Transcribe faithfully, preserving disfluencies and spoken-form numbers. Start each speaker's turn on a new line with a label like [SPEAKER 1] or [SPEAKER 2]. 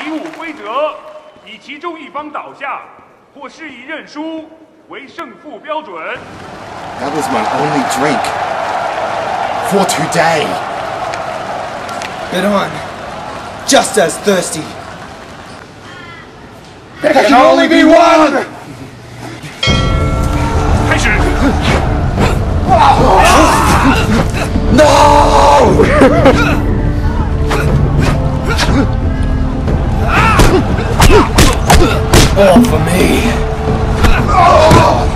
[SPEAKER 1] 比武规则，以其中一方倒下或示意认输为胜负标准。
[SPEAKER 2] That was my only drink for today.
[SPEAKER 3] But I'm just as thirsty.
[SPEAKER 2] There can only be one.
[SPEAKER 1] 开始。
[SPEAKER 2] No! All for me. Oh!